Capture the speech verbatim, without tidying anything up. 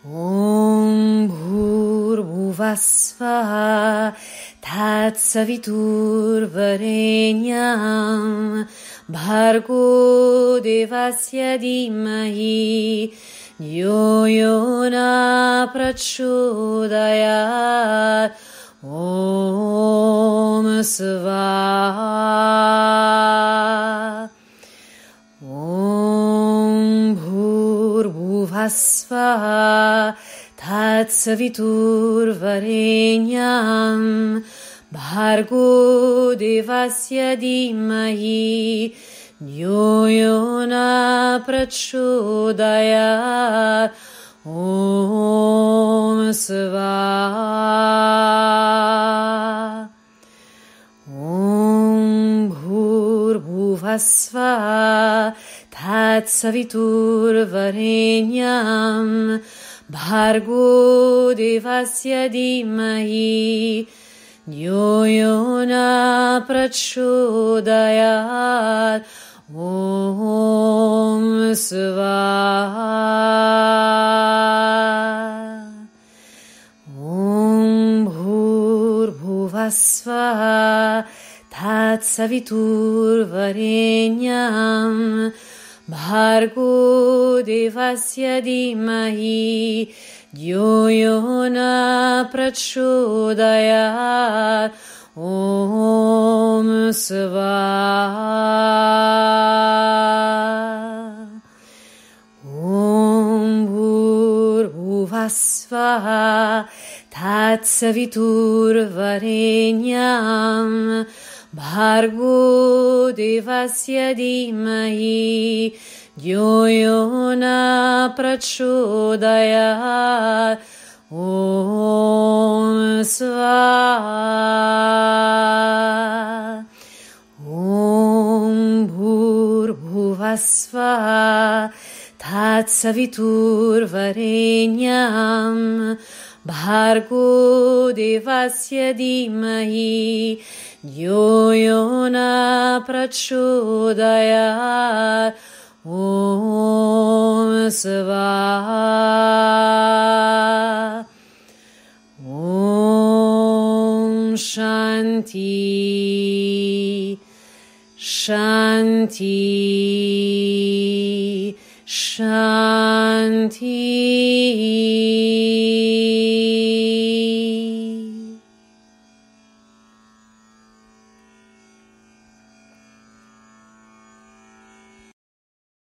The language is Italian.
Om Bhurvasvaha Tatsaviturvarenyam Bhargo Devasya Dhimahi Yo Yona Prachodayat Om Svaha Om Bhurvasvaha Tatsaviturvarenyam Bhargo Devasya Dhimahi Yo Yona Prachodayat Om Svaha Om Bhurvasvaha Tatsaviturvarenyam Bhargo Devasya Dhimahi Yo Yona Prachodayat Om Svaha Om Bhurvasvaha Tatsaviturvarenyam Bhargo Devasya Dhimahi Yo Yona Prachodayat Om Svaha Om Bhurvasvaha Tatsaviturvarenyam Bhargo Devasya Dhimahi Yo Yona Prachodayat Om Svaha Om Bhurvasvaha Tatsaviturvarenyam Bhargo Devasya Dhimahi Yo Yona Prachodayat Om Svaha Om Shanti Shanti Shanti